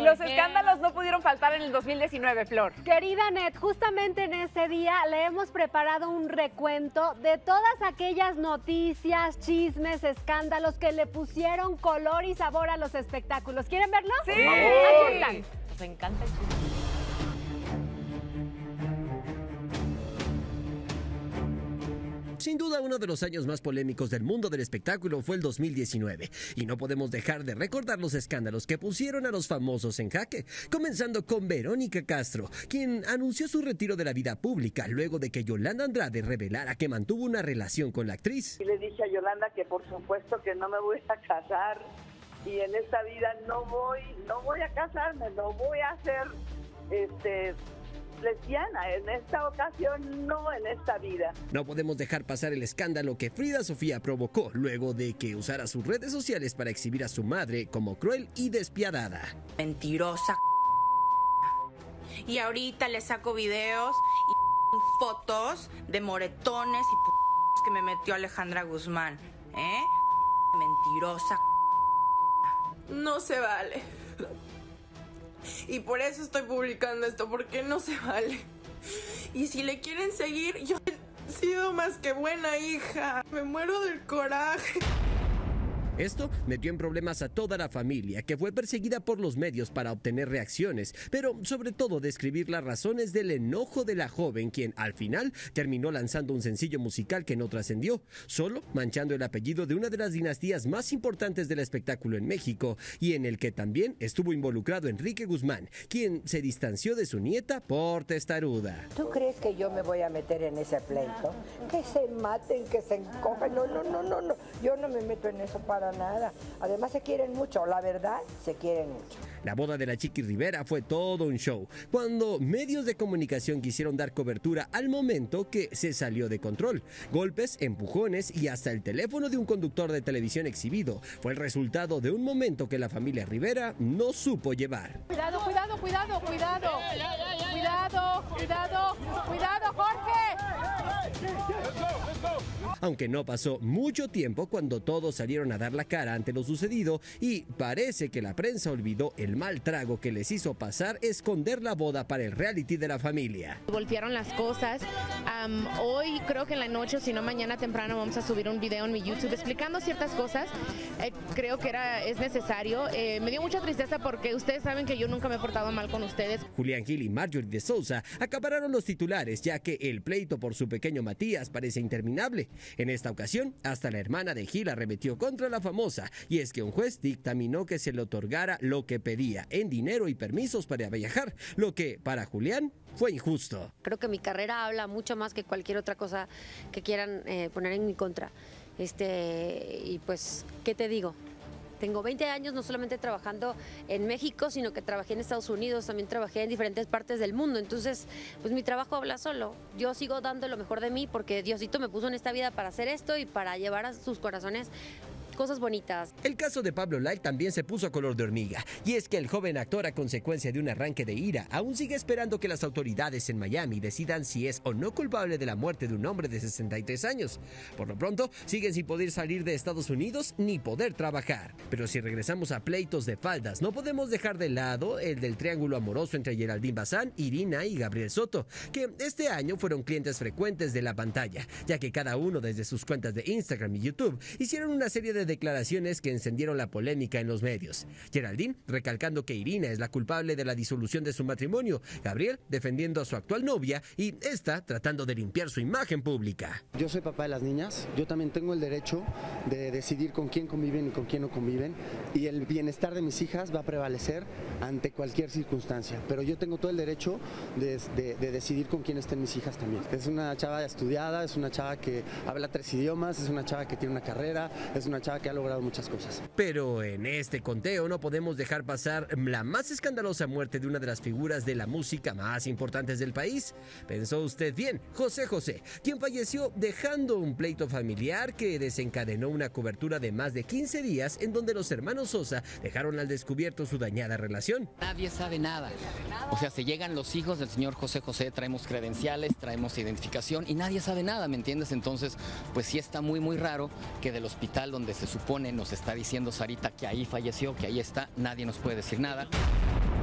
Los escándalos no pudieron faltar en el 2019, Flor. Querida Net, justamente en este día le hemos preparado un recuento de todas aquellas noticias, chismes, escándalos que le pusieron color y sabor a los espectáculos. ¿Quieren verlo? Sí. Aquí están. Nos encanta el chisme. Sin duda, uno de los años más polémicos del mundo del espectáculo fue el 2019, y no podemos dejar de recordar los escándalos que pusieron a los famosos en jaque, comenzando con Verónica Castro, quien anunció su retiro de la vida pública luego de que Yolanda Andrade revelara que mantuvo una relación con la actriz. Y le dije a Yolanda que por supuesto que no me voy a casar, y en esta vida no voy a casarme, no voy a ser lesbiana, en esta ocasión no, en esta vida. No podemos dejar pasar el escándalo que Frida Sofía provocó luego de que usara sus redes sociales para exhibir a su madre como cruel y despiadada. Mentirosa. Y ahorita le saco videos y fotos de moretones y que me metió Alejandra Guzmán. Mentirosa. No se vale. Y por eso estoy publicando esto, porque no se vale. Y si le quieren seguir, yo he sido más que buena hija. Me muero del coraje. Esto metió en problemas a toda la familia, que fue perseguida por los medios para obtener reacciones, pero sobre todo describir las razones del enojo de la joven, quien al final terminó lanzando un sencillo musical que no trascendió, solo manchando el apellido de una de las dinastías más importantes del espectáculo en México, y en el que también estuvo involucrado Enrique Guzmán, quien se distanció de su nieta por testaruda. ¿Tú crees que yo me voy a meter en ese pleito? Que se maten, que se encojan. No. Yo no me meto en eso para nada. Además se quieren mucho, la verdad, se quieren mucho. La boda de la Chiqui Rivera fue todo un show, cuando medios de comunicación quisieron dar cobertura al momento que se salió de control. Golpes, empujones y hasta el teléfono de un conductor de televisión exhibido fue el resultado de un momento que la familia Rivera no supo llevar. Cuidado, Jorge. Aunque no pasó mucho tiempo cuando todos salieron a dar la cara ante lo sucedido, y parece que la prensa olvidó el mal trago que les hizo pasar esconder la boda para el reality de la familia. Voltearon las cosas. Hoy creo que en la noche, o si no mañana temprano, vamos a subir un video en mi YouTube explicando ciertas cosas. Creo que es necesario. Me dio mucha tristeza porque ustedes saben que yo nunca me he portado mal con ustedes. Julián Gil y Marjorie de Sousa acapararon los titulares, ya que el pleito por su pequeño Matías parece interminable. En esta ocasión, hasta la hermana de Gil arremetió contra la famosa, y es que un juez dictaminó que se le otorgara lo que pedía en dinero y permisos para viajar, lo que para Julián fue injusto. Creo que mi carrera habla mucho más que cualquier otra cosa que quieran poner en mi contra. Y pues, ¿qué te digo? Tengo 20 años no solamente trabajando en México, sino que trabajé en Estados Unidos, también trabajé en diferentes partes del mundo. Entonces, pues mi trabajo habla solo. Yo sigo dando lo mejor de mí porque Diosito me puso en esta vida para hacer esto y para llevar a sus corazones cosas bonitas. El caso de Pablo Lyle también se puso a color de hormiga, y es que el joven actor, a consecuencia de un arranque de ira, aún sigue esperando que las autoridades en Miami decidan si es o no culpable de la muerte de un hombre de 63 años. Por lo pronto, siguen sin poder salir de Estados Unidos ni poder trabajar. Pero si regresamos a pleitos de faldas, no podemos dejar de lado el del triángulo amoroso entre Geraldine Bazán, Irina y Gabriel Soto, que este año fueron clientes frecuentes de la pantalla, ya que cada uno desde sus cuentas de Instagram y YouTube hicieron una serie de declaraciones que encendieron la polémica en los medios. Geraldine recalcando que Irina es la culpable de la disolución de su matrimonio, Gabriel defendiendo a su actual novia y esta tratando de limpiar su imagen pública. Yo soy papá de las niñas, yo también tengo el derecho de decidir con quién conviven y con quién no conviven, y el bienestar de mis hijas va a prevalecer ante cualquier circunstancia, pero yo tengo todo el derecho de decidir con quién estén mis hijas también. Es una chava estudiada, es una chava que habla 3 idiomas, es una chava que tiene una carrera, es una chava que ha logrado muchas cosas. Pero en este conteo no podemos dejar pasar la más escandalosa muerte de una de las figuras de la música más importantes del país. ¿Pensó usted bien? José José, quien falleció dejando un pleito familiar que desencadenó una cobertura de más de 15 días en donde los hermanos Sosa dejaron al descubierto su dañada relación. Nadie sabe nada. O sea, se llegan los hijos del señor José José, traemos credenciales, traemos identificación y nadie sabe nada, ¿me entiendes? Entonces, pues sí está muy raro que del hospital donde se supone nos está diciendo Sarita que ahí falleció, que ahí está, nadie nos puede decir nada.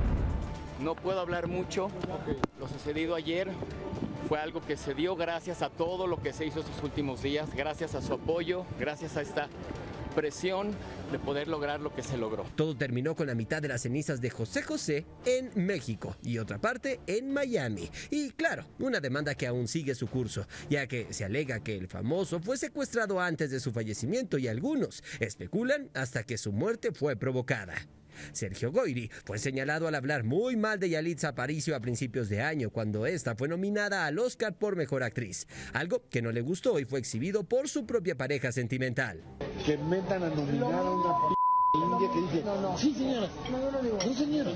No puedo hablar mucho. Lo sucedido ayer fue algo que se dio gracias a todo lo que se hizo estos últimos días, gracias a su apoyo, gracias a esta presión de poder lograr lo que se logró. Todo terminó con la mitad de las cenizas de José José en México y otra parte en Miami. Y claro, una demanda que aún sigue su curso, ya que se alega que el famoso fue secuestrado antes de su fallecimiento y algunos especulan hasta que su muerte fue provocada. Sergio Goyri fue señalado al hablar muy mal de Yalitza Aparicio a principios de año, cuando esta fue nominada al Oscar por Mejor Actriz, algo que no le gustó y fue exhibido por su propia pareja sentimental. Que metan a nominar a una india que dice, sí señora, no señora,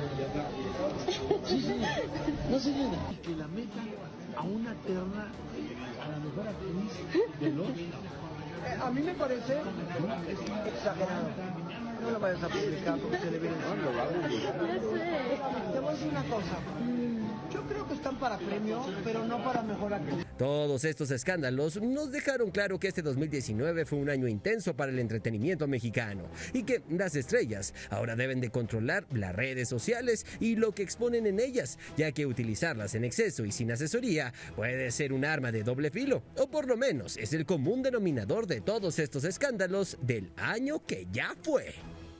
sí señora, no señora, y que la metan a una terna a la mejor actriz del Oscar. A mí me parece exagerado. No lo vayas a publicar porque se le viene Te voy a decir una cosa. Yo creo que están para premio, pero no para mejor actriz. Todos estos escándalos nos dejaron claro que este 2019 fue un año intenso para el entretenimiento mexicano y que las estrellas ahora deben de controlar las redes sociales y lo que exponen en ellas, ya que utilizarlas en exceso y sin asesoría puede ser un arma de doble filo, o por lo menos es el común denominador de todos estos escándalos del año que ya fue.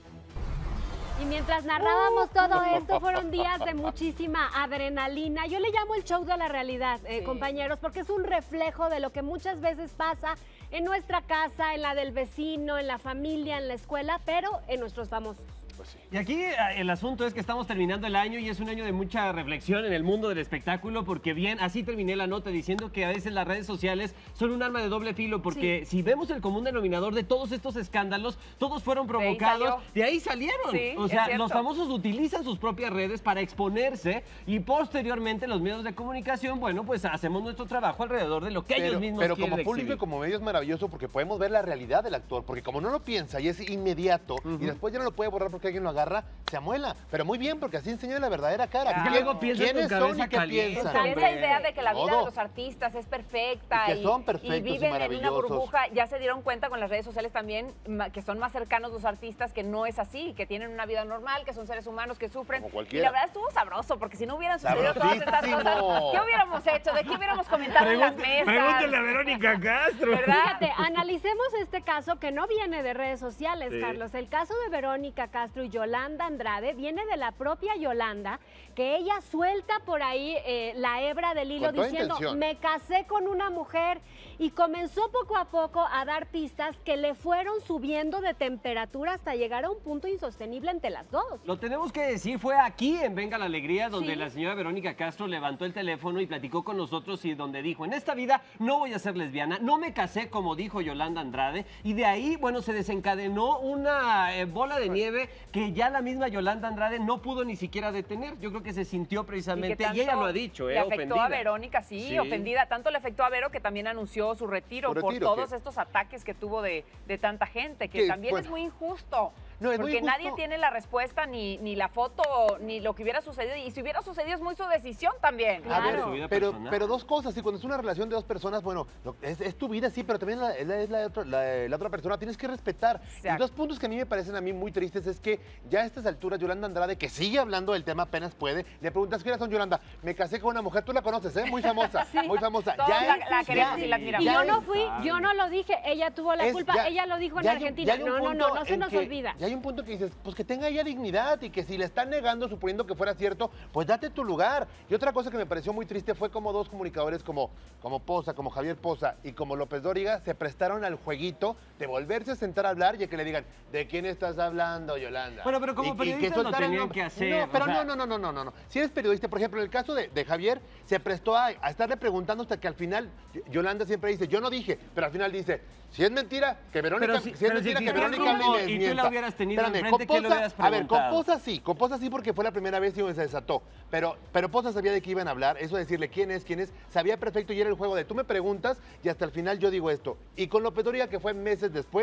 Y mientras narrábamos todo esto, fueron días de muchísima adrenalina. Yo le llamo el show de la realidad, compañeros, porque es un reflejo de lo que muchas veces pasa en nuestra casa, en la del vecino, en la familia, en la escuela, pero en nuestros famosos. Y aquí el asunto es que estamos terminando el año y es un año de mucha reflexión en el mundo del espectáculo, porque bien, así terminé la nota diciendo que a veces las redes sociales son un arma de doble filo, porque si vemos el común denominador de todos estos escándalos, todos fueron provocados, de ahí salieron. O sea, los famosos utilizan sus propias redes para exponerse y posteriormente los medios de comunicación, bueno, pues hacemos nuestro trabajo alrededor de lo que ellos mismos quieren como público exhibir. y como medio es maravilloso porque podemos ver la realidad del actor, porque como no lo piensa y es inmediato y después ya no lo puede borrar porque alguien lo agarra, se amuela. Pero muy bien, porque así enseña la verdadera cara. Es que luego piensan ¿Quiénes con son cabeza y qué caliente, piensan? Esa idea de que la vida Todo. de los artistas es perfecta Y que son perfectos y viven en una maravillosos. burbuja, ya se dieron cuenta con las redes sociales también que son más cercanos los artistas, que no es así, que tienen una vida normal, que son seres humanos, que sufren. Como Y cualquiera. la verdad estuvo sabroso, porque si no hubieran sucedido todas estas cosas, ¿qué hubiéramos hecho? ¿De qué hubiéramos comentado en las mesas? Pregúntale a Verónica Castro. ¿Verdad? Fíjate, analicemos este caso que no viene de redes sociales, Carlos. El caso de Verónica Castro y Yolanda Andrade viene de la propia Yolanda, que ella suelta por ahí la hebra del hilo diciendo, me casé con una mujer, y comenzó poco a poco a dar pistas que le fueron subiendo de temperatura hasta llegar a un punto insostenible entre las dos. Lo tenemos que decir, fue aquí en Venga la Alegría donde la señora Verónica Castro levantó el teléfono y platicó con nosotros y donde dijo, en esta vida no voy a ser lesbiana, no me casé como dijo Yolanda Andrade, y de ahí, bueno, se desencadenó una bola de nieve que ya la misma Yolanda Andrade no pudo ni siquiera detener. Yo creo que se sintió precisamente, y ella lo ha dicho, le afectó ofendida. a Verónica, sí, ofendida. Tanto le afectó a Vero que también anunció su retiro por todos estos ataques que tuvo de tanta gente, que también es muy injusto. No, es porque muy nadie tiene la respuesta, ni la foto, ni lo que hubiera sucedido. Y si hubiera sucedido es muy su decisión también. Claro. Pero dos cosas, y cuando es una relación de dos personas, bueno, es tu vida, sí, pero también es la otra persona, tienes que respetar. Y dos puntos que a mí me parecen muy tristes es que ya a estas alturas Yolanda Andrade, que sigue hablando del tema apenas puede, le preguntas, ¿quiénes son, Yolanda? Me casé con una mujer, tú la conoces, ¿eh? Muy famosa, muy famosa. Todos la queremos y la admiramos. Y yo no fui, yo no lo dije, ella tuvo la culpa, ella lo dijo en Argentina. No se nos olvida. Y hay un punto que dices, pues que tenga ella dignidad y que si le están negando, suponiendo que fuera cierto, pues date tu lugar. Y otra cosa que me pareció muy triste fue como dos comunicadores como Poza, como Javier Poza y como López Dóriga se prestaron al jueguito de volverse a sentar a hablar y que le digan, ¿de quién estás hablando, Yolanda? Bueno, pero como periodistas lo tenían que hacer. No, pero no. Si eres periodista, por ejemplo, en el caso de Javier, se prestó a estarle preguntando hasta que al final, Yolanda siempre dice, yo no dije, pero al final dice, si es mentira, que Verónica, que Verónica me y tú la hubieras tenido enfrente, ¿qué le hubieras preguntado? A ver, con Poza sí, porque fue la primera vez y se desató. Pero Poza sabía de qué iban a hablar, eso de decirle quién es, sabía perfecto y era el juego de tú me preguntas y hasta el final yo digo esto. Y con López Dóriga, que fue meses después,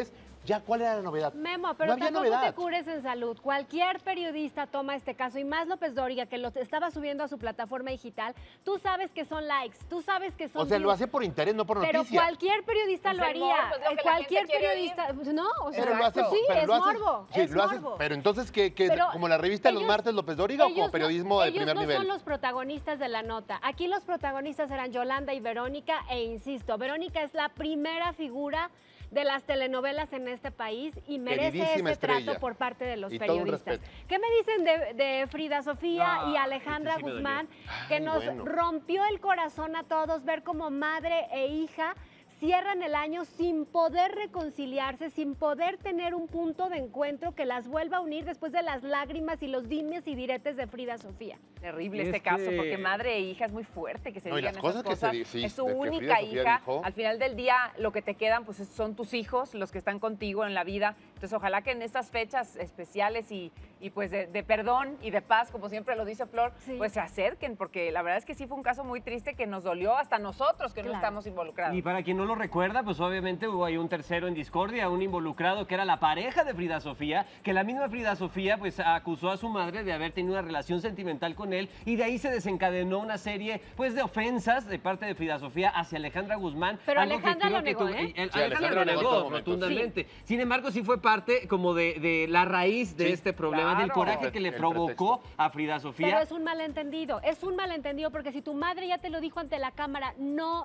Ya, ¿cuál era la novedad? Memo, pero no tampoco te cures en salud. Cualquier periodista toma este caso, y más López Dóriga, que lo estaba subiendo a su plataforma digital. Tú sabes que son likes, tú sabes que son... O sea, lo hace por interés, no por noticia. Pero cualquier periodista lo haría. Cualquier periodista... No, o sea, pero lo hace, sí, pero es lo hace, morbo. Sí, es lo hace, morbo. pero entonces, ¿como la revista de los martes López Dóriga o como periodismo de primer nivel? Ellos no son los protagonistas de la nota. Aquí los protagonistas eran Yolanda y Verónica, e insisto, Verónica es la primera figura de las telenovelas en este país y merece ese trato por parte de los periodistas. ¿Qué me dicen de Frida Sofía y Alejandra Guzmán? Que nos rompió el corazón a todos ver como madre e hija cierran el año sin poder reconciliarse, sin poder tener un punto de encuentro que las vuelva a unir después de las lágrimas y los dimes y diretes de Frida Sofía. Terrible este caso, porque madre e hija es muy fuerte que se digan esas cosas. Sí, es su única hija. Al final del día, lo que te quedan pues son tus hijos, los que están contigo en la vida. Entonces, ojalá que en estas fechas especiales y pues de perdón y de paz, como siempre lo dice Flor, pues se acerquen, porque la verdad es que sí fue un caso muy triste que nos dolió hasta nosotros que no estamos involucrados. Y para quien no lo recuerda, pues obviamente hubo ahí un tercero en discordia, un involucrado que era la pareja de Frida Sofía, que la misma Frida Sofía pues acusó a su madre de haber tenido una relación sentimental con él, y de ahí se desencadenó una serie pues de ofensas de parte de Frida Sofía hacia Alejandra Guzmán. Pero Alejandra lo negó, Alejandra lo negó rotundamente. Sin embargo, sí fue parte como de la raíz de este problema, del coraje que le provocó a Frida Sofía. Pero es un malentendido porque si tu madre ya te lo dijo ante la cámara, no,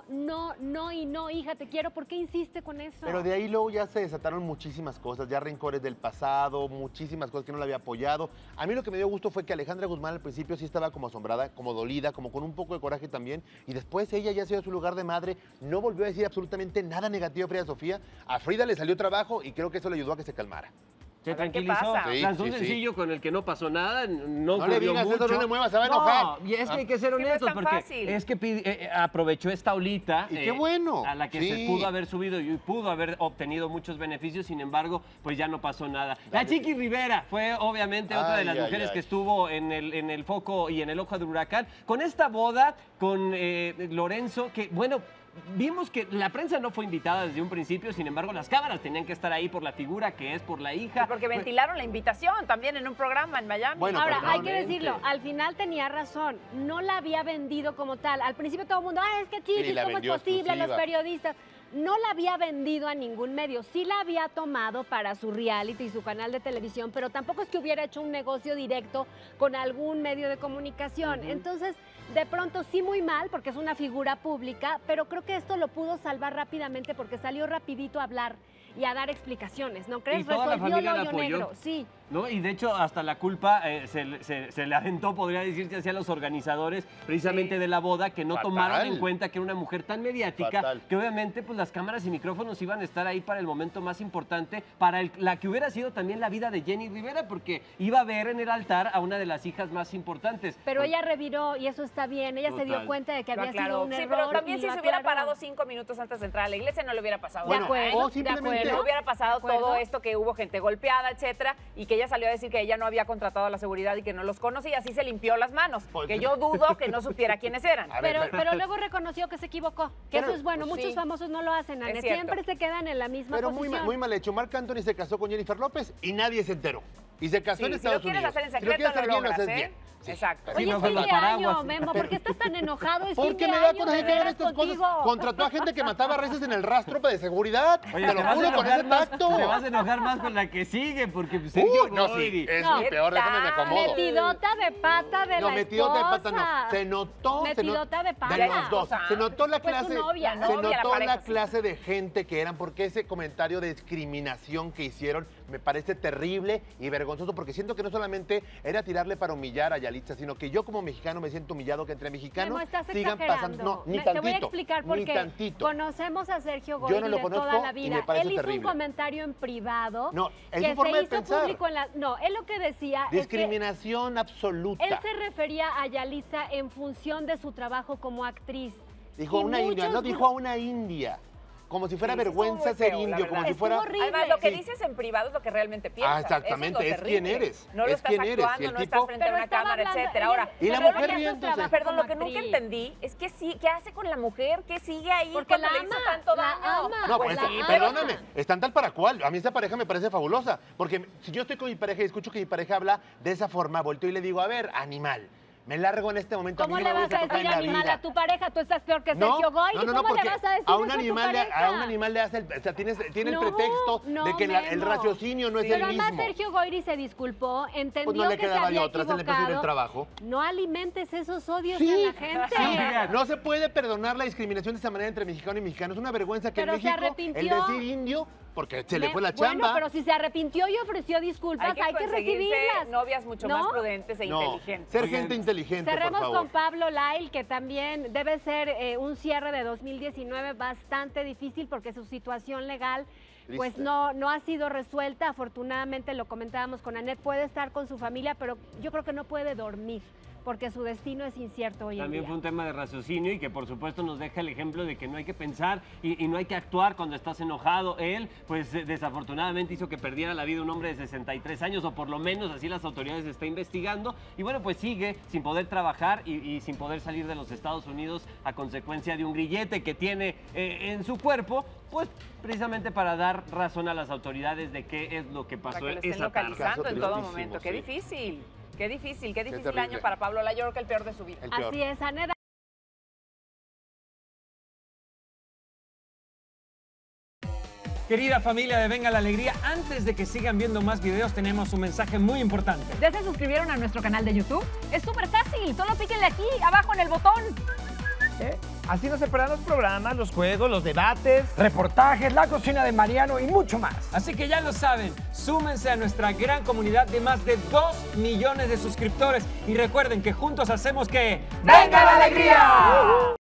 hija, te quiero, ¿por qué insiste con eso? Pero de ahí luego ya se desataron muchísimas cosas, ya rencores del pasado, muchísimas cosas que no le había apoyado. A mí lo que me dio gusto fue que Alejandra Guzmán al principio sí estaba como asombrada, como dolida, como con un poco de coraje también, y después ella ya se dio a su lugar de madre, no volvió a decir absolutamente nada negativo a Frida Sofía. A Frida le salió trabajo y creo que eso le ayudó a que se calmara. Se tranquilizó, lanzó un sencillo con el que no pasó nada, no le digas mucho. Eso, no le muevas, se va a enojar. No, y es que hay que ser honestos, porque es que aprovechó esta olita y qué bueno, a la que se pudo haber subido y pudo haber obtenido muchos beneficios, sin embargo, pues ya no pasó nada. La Chiqui Rivera fue obviamente otra de las mujeres que estuvo en el foco y en el ojo del huracán, con esta boda con Lorenzo, que bueno, vimos que la prensa no fue invitada desde un principio, sin embargo, las cámaras tenían que estar ahí por la figura que es, por la hija. Y porque ventilaron la invitación también en un programa en Miami. Bueno, ahora, hay que decirlo, al final tenía razón, no la había vendido como tal. Al principio todo el mundo, es que Chiquis, ¿cómo es posible? Los periodistas. No la había vendido a ningún medio, sí la había tomado para su reality y su canal de televisión, pero tampoco es que hubiera hecho un negocio directo con algún medio de comunicación. Entonces, de pronto sí muy mal, porque es una figura pública, pero creo que esto lo pudo salvar rápidamente porque salió rapidito a hablar y a dar explicaciones, ¿no crees? Y toda la familia la apoyó. Negro, sí. ¿No? Y de hecho hasta la culpa se le aventó, podría decirse, hacia los organizadores precisamente de la boda, que no tomaron en cuenta que era una mujer tan mediática, que obviamente pues las cámaras y micrófonos iban a estar ahí para el momento más importante, para la que hubiera sido también la vida de Jenny Rivera, porque iba a ver en el altar a una de las hijas más importantes. Pero ella reviró y eso está bien, ella se dio cuenta de que había sido un error. Sí, pero también si se hubiera parado 5 minutos antes de entrar a la iglesia no le hubiera pasado. Bueno, de acuerdo. No hubiera pasado todo esto, que hubo gente golpeada, etcétera, y que ella salió a decir que ella no había contratado a la seguridad y que no los conocía, así se limpió las manos, que yo dudo que no supiera quiénes eran. Pero luego reconoció que se equivocó, que eso es bueno, muchos famosos no lo hacen, Anne, siempre se quedan en la misma posición. Pero muy mal hecho, Marc Anthony se casó con Jennifer López y nadie se enteró. Y se casó en Estados Unidos. Si lo quieres hacer en secreto, lo logras, ¿eh? Exacto. Oye, es fin de año, Memo, ¿por qué estás tan enojado? Es porque me da coraje que hagan estas cosas. Contrató a gente que mataba reses en el rastro de seguridad. Oye, te lo juro con ese tacto. Te vas a enojar más con la que sigue, porque Sergio Goyri. Es mi peor, déjame me acomodo. Metidota de pata de la esposa. Metidota de pata no. Se notó. Metidota de pata. De los dos. Se notó la clase. Se notó la clase de gente que eran, porque ese comentario de discriminación que hicieron me parece terrible y vergonzoso, porque siento que no solamente era tirarle para humillar a Yalitza, sino que yo como mexicano me siento humillado que entre mexicanos sigan pasando. No, ni tantito. Te voy a explicar por qué. Conocemos a Sergio Goyri de toda la vida. Él hizo un comentario en privado. No, es su forma de pensar. No, él lo que decía discriminación absoluta. Él se refería a Yalitza en función de su trabajo como actriz. Dijo a una india, no dijo a una india. como si fuera vergüenza ser indio, como si fuera... Además, lo que dices en privado es lo que realmente piensas. Exactamente, es quién eres. No lo estás actuando, no estás frente a una cámara, etcétera. Ahora, y la mujer riéndose. Perdón, lo que nunca entendí es que sí, ¿qué hace con la mujer? ¿Qué sigue ahí porque cuando le hizo tanto daño? No, pues perdóname, están tal para cual. A mí esta pareja me parece fabulosa, porque si yo estoy con mi pareja y escucho que mi pareja habla de esa forma, volteo y le digo, a ver, animal, me largo en este momento. ¿Cómo le vas a decir animal a tu pareja? Tú estás peor que Sergio Goyri. ¿Cómo le vas a decir a un animal le hace o sea, tiene el pretexto de que el raciocinio no es el mismo. Pero además Sergio Goyri se disculpó, entendió pues no le que se había equivocado. le empezó el trabajo. No alimentes esos odios en la gente. Sí, no se puede perdonar la discriminación de esa manera entre mexicano y mexicano. Es una vergüenza que en México el decir indio, porque se le fue la chamba. Bueno, pero si se arrepintió y ofreció disculpas, hay que recibirlas. Novias mucho más prudentes e inteligentes. Ser gente inteligente, por favor. Con Pablo Lyle, que también debe ser un cierre de 2019 bastante difícil porque su situación legal pues no ha sido resuelta. Afortunadamente, lo comentábamos con Anet, puede estar con su familia, pero yo creo que no puede dormir porque su destino es incierto hoy en día. También fue un tema de raciocinio y que por supuesto nos deja el ejemplo de que no hay que pensar y no hay que actuar cuando estás enojado. Él, pues desafortunadamente hizo que perdiera la vida un hombre de 63 años, o por lo menos así las autoridades están investigando. Y bueno, pues sigue sin poder trabajar y sin poder salir de los Estados Unidos a consecuencia de un grillete que tiene en su cuerpo, pues precisamente para dar razón a las autoridades de qué es lo que pasó para que le estén localizando en todo momento. Qué difícil. Qué difícil año para Pablo Lyle, yo creo que el peor de su vida. Así es, Aneda. Querida familia de Venga la Alegría, antes de que sigan viendo más videos, tenemos un mensaje muy importante. ¿Ya se suscribieron a nuestro canal de YouTube? Es súper fácil, solo píquenle aquí, abajo en el botón. Así no se perderán los programas, los juegos, los debates, reportajes, la cocina de Mariano y mucho más. Así que ya lo saben, súmense a nuestra gran comunidad de más de 2 millones de suscriptores y recuerden que juntos hacemos que... ¡Venga la Alegría!